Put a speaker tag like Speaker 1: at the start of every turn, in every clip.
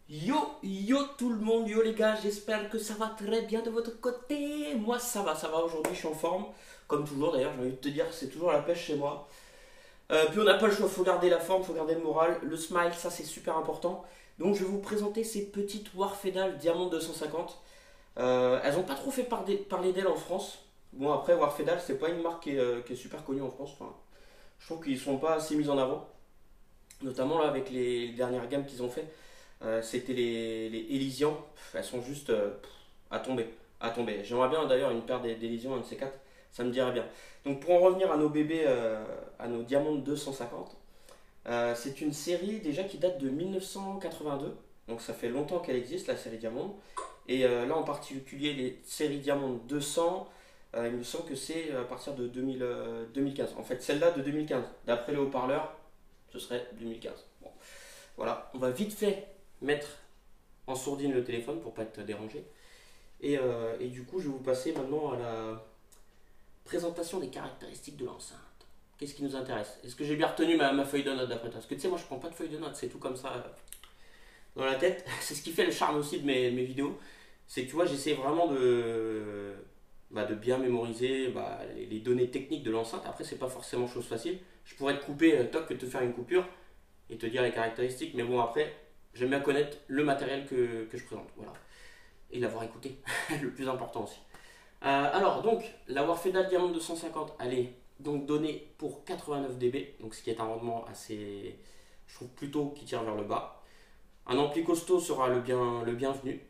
Speaker 1: Yo tout le monde, yo les gars, j'espère que ça va très bien de votre côté. Moi ça va, aujourd'hui je suis en forme. Comme toujours d'ailleurs, j'ai envie de te dire, c'est toujours la pêche chez moi. Puis on n'a pas le choix, faut garder la forme, faut garder le moral. Le smile, ça c'est super important. Donc je vais vous présenter ces petites Warfedal Diamond 250. Elles n'ont pas trop fait parler d'elles en France. Bon après Warfedal c'est pas une marque qui est super connue en France. Enfin, je trouve qu'ils sont pas assez mis en avant. Notamment là avec les dernières gammes qu'ils ont fait. C'était les Elysian. Elles sont juste à tomber. À tomber. J'aimerais bien d'ailleurs une paire d'Elysian, un de ces quatre. Ça me dirait bien. Donc pour en revenir à nos bébés, à nos Diamond 250, c'est une série déjà qui date de 1982. Donc ça fait longtemps qu'elle existe, la série Diamond. Et là en particulier les séries Diamond 200, il me semble que c'est à partir de 2015. En fait celle-là de 2015. D'après les haut-parleurs, ce serait 2015. Bon. Voilà, on va vite fait mettre en sourdine le téléphone pour pas être dérangé. Et du coup, je vais vous passer maintenant à la présentation des caractéristiques de l'enceinte. Qu'est-ce qui nous intéresse? Est-ce que j'ai bien retenu ma feuille de notes d'après toi? Parce que tu sais, moi je prends pas de feuille de notes, c'est tout comme ça dans la tête. C'est ce qui fait le charme aussi de mes vidéos. C'est que tu vois, j'essaie vraiment de bien mémoriser les données techniques de l'enceinte. Après, c'est pas forcément chose facile. Je pourrais te couper, toc, que te faire une coupure et te dire les caractéristiques. Mais bon, après, j'aime bien connaître le matériel que je présente. Voilà. Et l'avoir écouté, le plus important aussi. Alors, donc, la Warfedal Diamond 250, elle est donc donnée pour 89 dB, donc ce qui est un rendement assez, je trouve plutôt qui tire vers le bas. Un ampli costaud sera le bienvenu.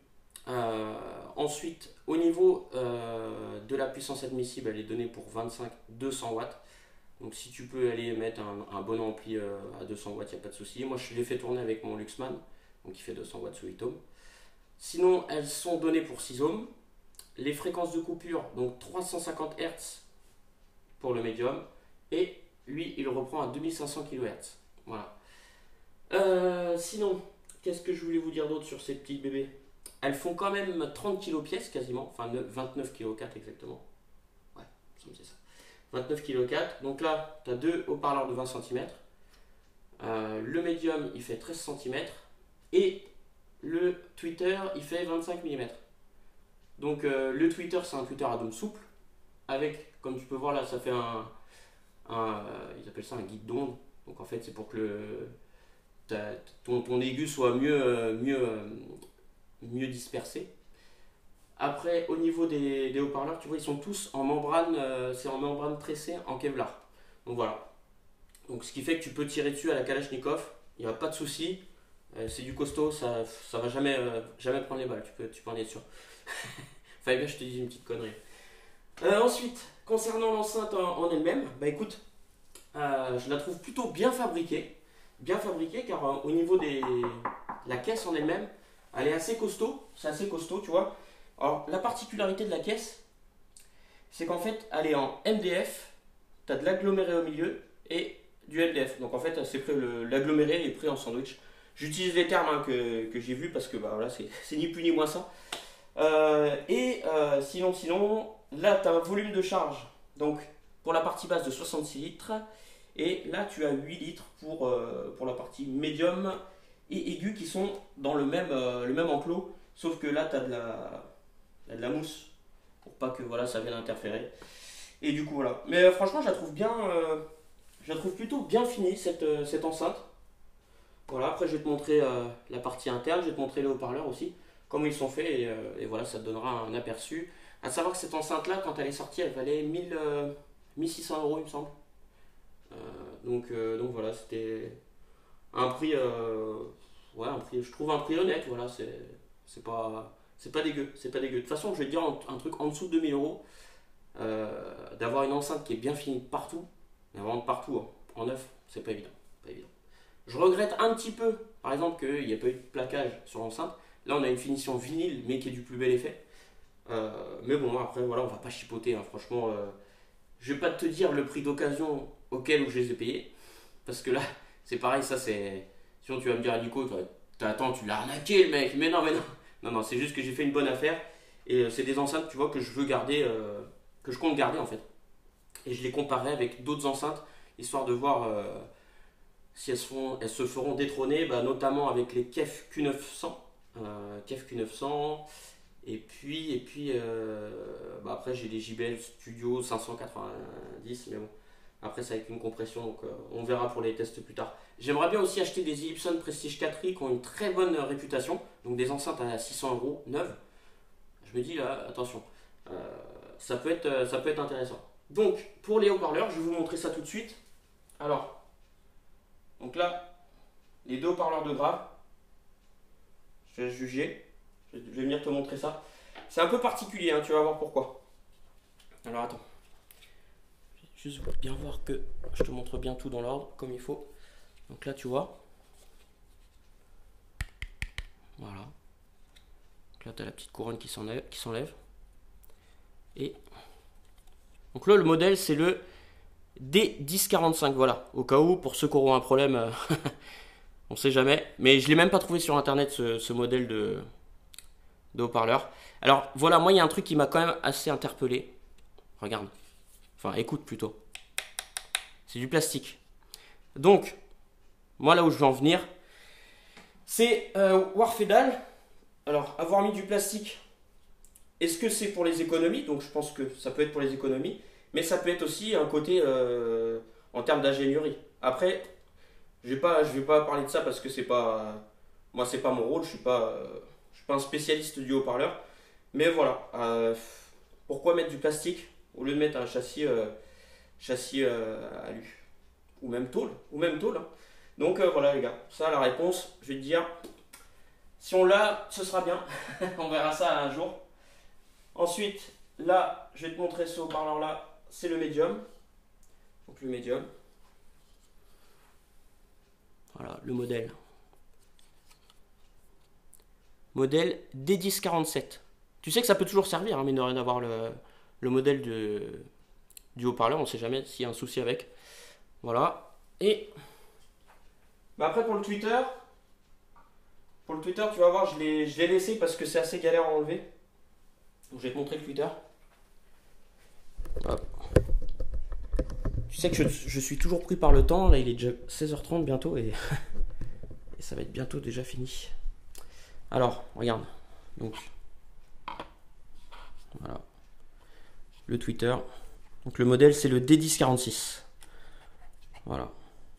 Speaker 1: Ensuite, au niveau de la puissance admissible, elle est donnée pour 25-200 watts. Donc si tu peux aller mettre un bon ampli à 200 watts, il n'y a pas de souci. Moi je l'ai fait tourner avec mon Luxman, donc il fait 200 watts sous 8 ohms. Sinon elles sont données pour 6 ohms. Les fréquences de coupure, donc 350 Hz pour le médium. Et lui il reprend à 2500 kHz. Voilà. Sinon, qu'est-ce que je voulais vous dire d'autre sur ces petits bébés? Elles font quand même 30 kg pièce quasiment, enfin 29 kg 4 exactement. Ouais, ça me dit ça. 29 kg 4. Donc là, tu as deux haut-parleurs de 20 cm. Le médium, il fait 13 cm. Et le tweeter, il fait 25 mm. Donc le tweeter, c'est un tweeter à dôme souple. Avec, comme tu peux voir là, ça fait ils appellent ça un guide d'onde. Donc en fait, c'est pour que ton aigu soit mieux dispersé. Après, au niveau des haut-parleurs, tu vois, ils sont tous en membrane, c'est en membrane tressée en Kevlar. Donc voilà. Donc ce qui fait que tu peux tirer dessus à la Kalachnikov, il n'y a pas de souci. C'est du costaud, ça va jamais prendre les balles, tu peux en être sûr. Fallait bien que je te dise une petite connerie. Ensuite, concernant l'enceinte en elle-même, bah écoute, je la trouve plutôt bien fabriquée. Bien fabriquée car au niveau la caisse en elle-même, elle est assez costaud, c'est assez costaud, tu vois. Alors, la particularité de la caisse, c'est qu'en fait, elle est en MDF, tu as de l'aggloméré au milieu et du MDF. Donc, en fait, l'aggloméré est pris en sandwich. J'utilise les termes que j'ai vus parce que bah, voilà, c'est ni plus ni moins ça. Sinon, là, tu as un volume de charge. Donc, pour la partie basse de 66 litres. Et là, tu as 8 litres pour la partie médium et aiguë qui sont dans le même enclos. Sauf que là, tu as de la mousse pour pas que voilà, ça vienne interférer. Et du coup, voilà. Mais franchement, je la trouve plutôt bien finie cette enceinte. Voilà, après, je vais te montrer la partie interne, je vais te montrer les haut-parleurs aussi, comment ils sont faits. Et voilà, ça te donnera un aperçu. À savoir que cette enceinte-là, quand elle est sortie, elle valait 1600 euros, il me semble. Donc voilà, c'était un prix, je trouve un prix honnête. Voilà, c'est pas dégueu, c'est pas dégueu. De toute façon, je vais te dire un truc en dessous de 2000 euros, d'avoir une enceinte qui est bien finie partout, mais vraiment partout, hein, en neuf, c'est pas évident, pas évident. Je regrette un petit peu, par exemple, qu'il n'y ait pas eu de plaquage sur l'enceinte. Là, on a une finition vinyle, mais qui est du plus bel effet. Mais bon, après, voilà, on va pas chipoter, hein, franchement. Je vais pas te dire le prix d'occasion auquel où je les ai payés, parce que là, c'est pareil, ça c'est. Sinon, tu vas me dire, Nico, attends, tu l'as arnaqué le mec, mais non, mais non. Non, non, c'est juste que j'ai fait une bonne affaire, et c'est des enceintes, tu vois, que je veux garder, que je compte garder en fait. Et je les comparerai avec d'autres enceintes, histoire de voir si elles se feront détrôner, bah, notamment avec les KEF Q900, KEF Q900. Et puis après j'ai les JBL Studio 590, mais bon, après c'est avec une compression, donc on verra pour les tests plus tard. J'aimerais bien aussi acheter des Ellipson Prestige 4i qui ont une très bonne réputation, donc des enceintes à 600 € neuves. Je me dis là, attention, ça peut être intéressant. Donc pour les haut-parleurs, je vais vous montrer ça tout de suite. Alors, donc là, les deux haut-parleurs de grave, je vais juger. Je vais venir te montrer ça. C'est un peu particulier, hein, tu vas voir pourquoi. Alors attends. Juste bien voir que je te montre bien tout dans l'ordre, comme il faut. Donc là, tu vois. Voilà. Donc là, tu as la petite couronne qui s'enlève. Et donc là, le modèle, c'est le D1045. Voilà. Au cas où, pour ceux qui auront un problème, on sait jamais. Mais je ne l'ai même pas trouvé sur Internet, ce modèle de haut-parleur. Alors voilà, moi il y a un truc qui m'a quand même assez interpellé. Regarde. Enfin écoute plutôt. C'est du plastique. Donc, moi là où je veux en venir, c'est Warfedal. Alors, avoir mis du plastique, est-ce que c'est pour les économies? Donc je pense que ça peut être pour les économies. Mais ça peut être aussi un côté en termes d'ingénierie. Après, je vais pas parler de ça parce que c'est pas... Moi c'est pas mon rôle, je suis pas un spécialiste du haut-parleur, mais voilà, pourquoi mettre du plastique au lieu de mettre un châssis alu ou même tôle, hein. Donc voilà les gars, ça la réponse, je vais te dire, si on l'a, ce sera bien, on verra ça un jour. Ensuite, là, je vais te montrer ce haut-parleur là, c'est le médium, donc le médium, voilà le modèle. Modèle D1047. Tu sais que ça peut toujours servir, hein, mine de rien, d'avoir le modèle du haut-parleur. On ne sait jamais s'il y a un souci avec. Voilà. Et après pour le Twitter, tu vas voir, je l'ai laissé parce que c'est assez galère à enlever. Donc je vais te montrer le Twitter. Hop. Tu sais que je suis toujours pris par le temps. Là, il est déjà 16h30 bientôt et ça va être bientôt déjà fini. Alors, regarde, donc, voilà, le Twitter, donc le modèle c'est le D1046, voilà,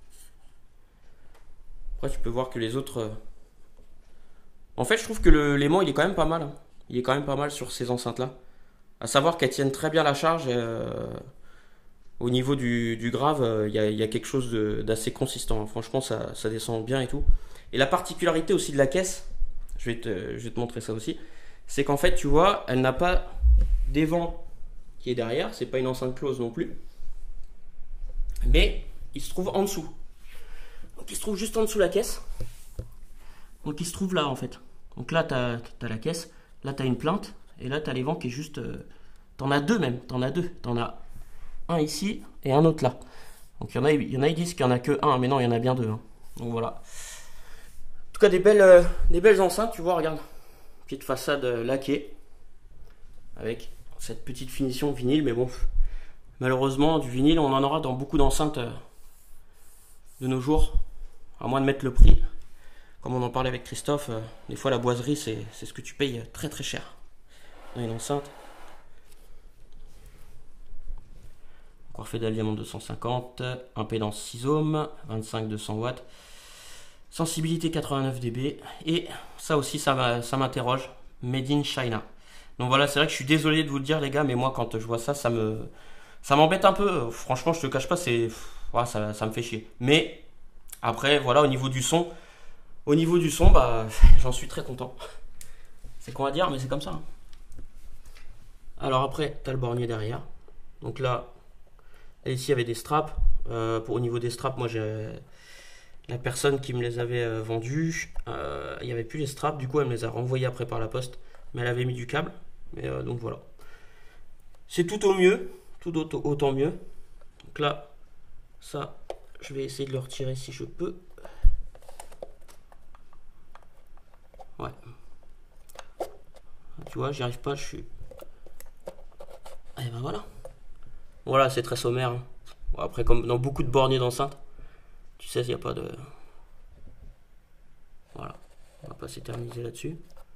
Speaker 1: après tu peux voir que les autres, en fait je trouve que l'aimant il est quand même pas mal, hein. Il est quand même pas mal sur ces enceintes là, à savoir qu'elles tiennent très bien la charge, au niveau du grave, il y a quelque chose d'assez consistant, hein. Franchement ça descend bien et tout, et la particularité aussi de la caisse, je vais te montrer ça aussi. C'est qu'en fait, tu vois, elle n'a pas d'évent qui est derrière. C'est pas une enceinte close non plus. Mais il se trouve en dessous. Donc il se trouve juste en dessous de la caisse. Donc il se trouve là en fait. Donc là, tu as la caisse. Là, tu as une plainte. Et là, tu as l'évent qui est juste... T'en as deux même. T'en as un ici et un autre là. Donc il y en a ils disent qu'il n'y en a que un. Mais non, il y en a bien deux, hein. Donc voilà. En tout cas, des belles enceintes, tu vois, regarde. Petite façade laquée. Avec cette petite finition vinyle, mais bon, malheureusement, du vinyle, on en aura dans beaucoup d'enceintes de nos jours. À moins de mettre le prix. Comme on en parlait avec Christophe, des fois la boiserie, c'est ce que tu payes très très cher dans une enceinte. Warfedal diamant 250, impédance 6 ohms, 25-200 watts. Sensibilité 89 dB. Et ça aussi, ça m'interroge. Made in China. Donc voilà, c'est vrai que je suis désolé de vous le dire, les gars, mais moi, quand je vois ça, ça m'embête un peu. Franchement, je te cache pas, voilà, ça me fait chier. Mais après, voilà, au niveau du son, bah, j'en suis très content. C'est con à dire, mais c'est comme ça, hein. Alors après, tu as le bornier derrière. Donc là, ici, il y avait des straps. Au niveau des straps, moi, j'ai... La personne qui me les avait vendus, il n'y avait plus les straps, du coup elle me les a renvoyés après par la poste, mais elle avait mis du câble, mais donc voilà. C'est tout au mieux, tout autant mieux. Donc là, ça, je vais essayer de le retirer si je peux. Ouais. Tu vois, j'y arrive pas, je suis... Et ben voilà. Voilà, c'est très sommaire, hein. Bon, après, comme dans beaucoup de borniers d'enceinte, tu sais, il n'y a pas de... Voilà. On va pas s'éterniser là-dessus.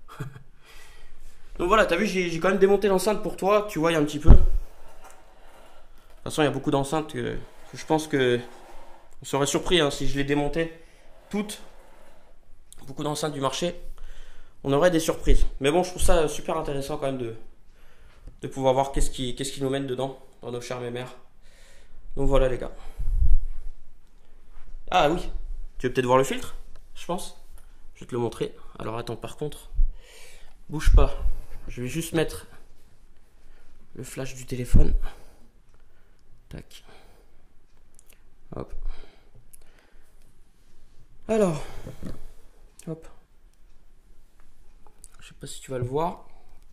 Speaker 1: Donc voilà, t'as vu, j'ai quand même démonté l'enceinte pour toi. Tu vois, il y a un petit peu. De toute façon, il y a beaucoup d'enceintes que je pense que on serait surpris hein, si je les démontais toutes. Beaucoup d'enceintes du marché. On aurait des surprises. Mais bon, je trouve ça super intéressant quand même de pouvoir voir qu'est-ce qui nous mène dedans, dans nos chers mémères. Donc voilà les gars. Ah oui, tu veux peut-être voir le filtre, je pense. Je vais te le montrer. Alors attends, par contre, bouge pas. Je vais juste mettre le flash du téléphone. Tac. Hop. Alors. Hop. Je sais pas si tu vas le voir.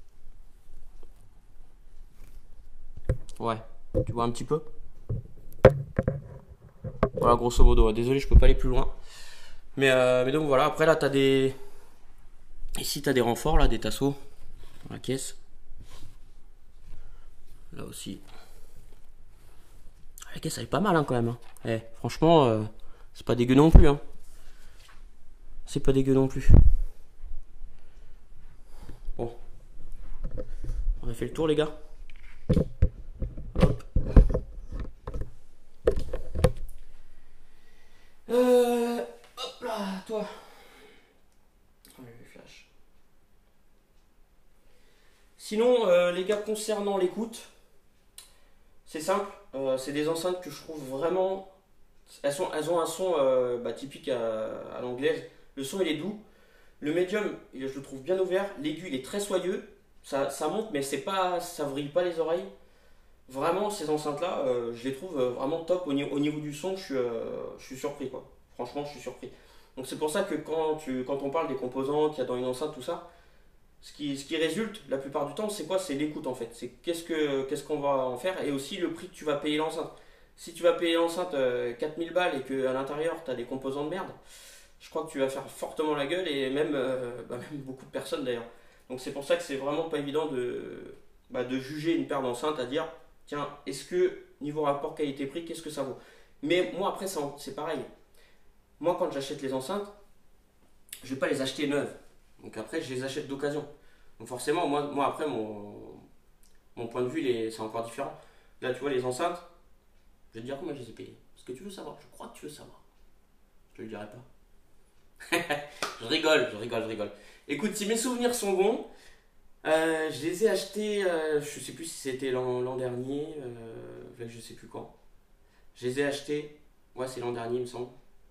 Speaker 1: Ouais. Tu vois un petit peu. Voilà, grosso modo. Désolé, je peux pas aller plus loin. Mais donc voilà. Après là, t'as des... Ici, t'as des renforts, là, des tasseaux. Dans la caisse. Là aussi. La caisse, elle est pas mal, hein, quand même. Hein. Franchement, c'est pas dégueu non plus. Hein. C'est pas dégueu non plus. Bon. On a fait le tour, les gars. Hop. Hop là, toi. Flash. Sinon, les gars, concernant l'écoute, c'est simple. C'est des enceintes que je trouve vraiment. Elles ont un son typique à l'anglaise. Le son il est doux. Le médium, je le trouve bien ouvert. L'aigu il est très soyeux. Ça monte, mais c'est pas, ça vrille pas les oreilles. Vraiment, ces enceintes-là, je les trouve vraiment top au niveau du son. Je suis surpris quoi. Franchement, je suis surpris. Donc c'est pour ça que quand on parle des composants qu'il y a dans une enceinte, tout ça, ce qui résulte la plupart du temps, c'est quoi? C'est l'écoute en fait. C'est qu'est-ce qu'on va en faire et aussi le prix que tu vas payer l'enceinte. Si tu vas payer l'enceinte 4000 balles et qu'à l'intérieur tu as des composants de merde, je crois que tu vas faire fortement la gueule et même beaucoup de personnes d'ailleurs. Donc c'est pour ça que c'est vraiment pas évident de juger une paire d'enceintes à dire tiens, est-ce que niveau rapport qualité-prix, qu'est-ce que ça vaut? Mais moi après c'est pareil. Moi quand j'achète les enceintes, je vais pas les acheter neuves. Donc après je les achète d'occasion. Donc forcément moi après mon point de vue c'est encore différent. Là tu vois les enceintes, je vais te dire comment je les ai payées. Est-ce que tu veux savoir? Je crois que tu veux savoir. Je te le dirai pas. Je rigole. Écoute, si mes souvenirs sont bons, je les ai achetés, je sais plus si c'était l'an dernier, je sais plus quand. Je les ai achetés, ouais c'est l'an dernier il me semble.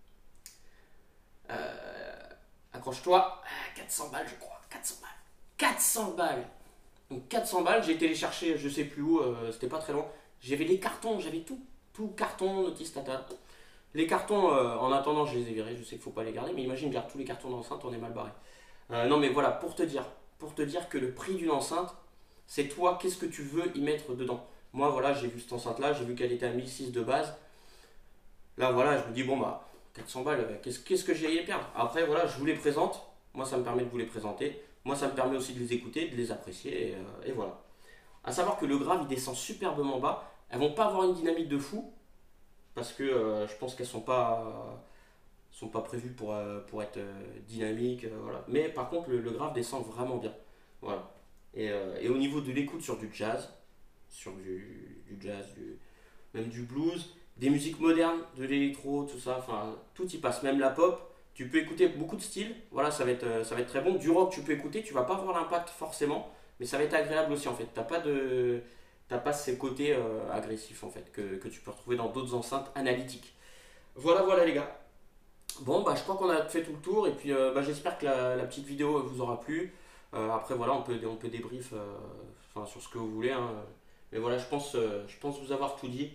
Speaker 1: Accroche-toi, 400 balles je crois, 400 balles. 400 balles. Donc 400 balles, j'ai été les chercher je sais plus où, c'était pas très loin. J'avais les cartons, j'avais tout carton, notice tata. Les cartons, en attendant, je les ai virés. Je sais qu'il faut pas les garder, mais imagine, garde tous les cartons d'enceinte, on est mal barré. Non, mais voilà, pour te dire que le prix d'une enceinte, c'est toi, qu'est-ce que tu veux y mettre dedans. Moi, voilà, j'ai vu cette enceinte-là, j'ai vu qu'elle était à 1006 de base. Là, voilà, je me dis, bon, bah, 400 balles, qu'est-ce que j'ai à y perdre? Après, voilà, je vous les présente. Moi, ça me permet de vous les présenter. Moi, ça me permet aussi de les écouter, de les apprécier, et voilà. À savoir que le grave, il descend superbement bas. Elles vont pas avoir une dynamique de fou, parce que je pense qu'elles sont pas prévues pour être dynamiques. Voilà. Mais par contre, le grave descend vraiment bien. Voilà. Et au niveau de l'écoute sur du jazz, du jazz, même du blues, des musiques modernes, de l'électro, tout ça, enfin, tout y passe, même la pop. Tu peux écouter beaucoup de styles, voilà, ça va être très bon. Du rock, tu peux écouter, tu vas pas avoir l'impact forcément, mais ça va être agréable aussi en fait. T'as pas ces côtés agressifs en fait que tu peux retrouver dans d'autres enceintes analytiques. Voilà les gars. Bon bah je crois qu'on a fait tout le tour et puis j'espère que la petite vidéo vous aura plu. Après voilà on peut débrief sur ce que vous voulez. Hein. Mais voilà je pense vous avoir tout dit.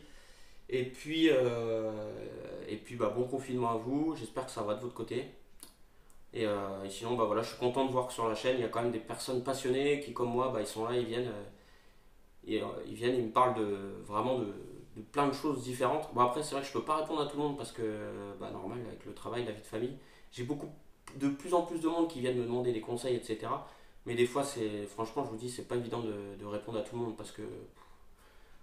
Speaker 1: Et puis bon confinement à vous. J'espère que ça va de votre côté. Et sinon bah voilà je suis content de voir que sur la chaîne il y a quand même des personnes passionnées qui comme moi ils sont là, ils viennent. Ils me parlent vraiment de plein de choses différentes. Bon après c'est vrai que je peux pas répondre à tout le monde parce que normal avec le travail, la vie de famille, j'ai de plus en plus de monde qui viennent me demander des conseils etc. Mais des fois franchement je vous dis c'est pas évident de répondre à tout le monde parce que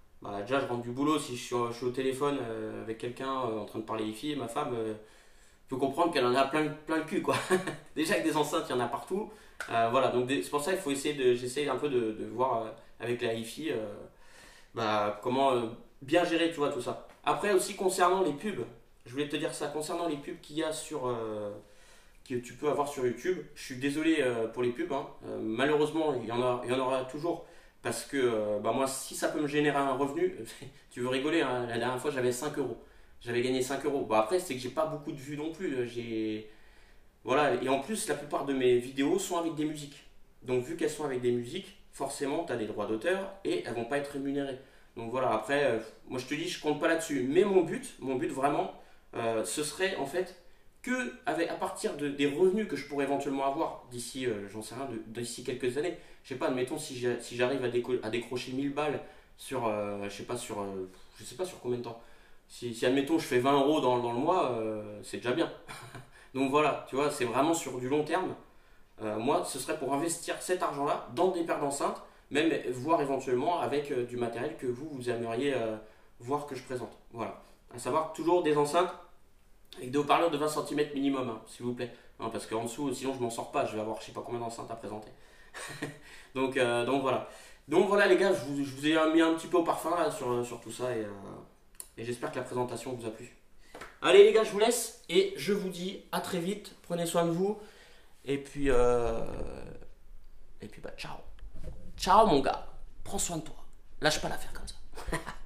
Speaker 1: déjà je rentre du boulot si je suis au téléphone avec quelqu'un en train de parler IFI et ma femme faut comprendre qu'elle en a plein le cul, quoi. Déjà avec des enceintes, il y en a partout. Voilà, donc c'est pour ça qu'il faut essayer j'essaie un peu de voir avec la hi-fi bah, comment bien gérer, tu vois, tout ça. Après aussi concernant les pubs, je voulais te dire ça, concernant les pubs qu'il y a que tu peux avoir sur YouTube. Je suis désolé pour les pubs, hein. Malheureusement, il y en aura toujours. Parce que bah moi, si ça peut me générer un revenu, tu veux rigoler, hein, la dernière fois j'avais 5 euros. J'avais gagné 5 euros. Bon, après, c'est que j'ai pas beaucoup de vues non plus. Voilà. Et en plus, la plupart de mes vidéos sont avec des musiques. Donc, vu qu'elles sont avec des musiques, forcément, tu as des droits d'auteur et elles vont pas être rémunérées. Donc voilà, après, moi je te dis, je compte pas là-dessus. Mais mon but vraiment, ce serait en fait que à partir des revenus que je pourrais éventuellement avoir d'ici, j'en sais rien, d'ici quelques années, je sais pas, admettons si j'arrive à décrocher 1000 balles sur, je sais pas sur combien de temps. Si admettons je fais 20 euros dans le mois, c'est déjà bien. Donc voilà, tu vois, c'est vraiment sur du long terme. Moi, ce serait pour investir cet argent-là dans des paires d'enceintes, même voire éventuellement avec du matériel que vous aimeriez voir que je présente. Voilà. À savoir toujours des enceintes avec des haut-parleurs de 20 centimètres minimum, hein, s'il vous plaît. Hein, parce qu'en dessous, sinon je m'en sors pas, je vais avoir je sais pas combien d'enceintes à présenter. Donc voilà. Donc voilà les gars, je vous ai mis un petit peu au parfum là, sur tout ça et j'espère que la présentation vous a plu. Allez les gars, je vous laisse et je vous dis à très vite. Prenez soin de vous et puis bah ciao. Ciao mon gars. Prends soin de toi. Lâche pas l'affaire comme ça.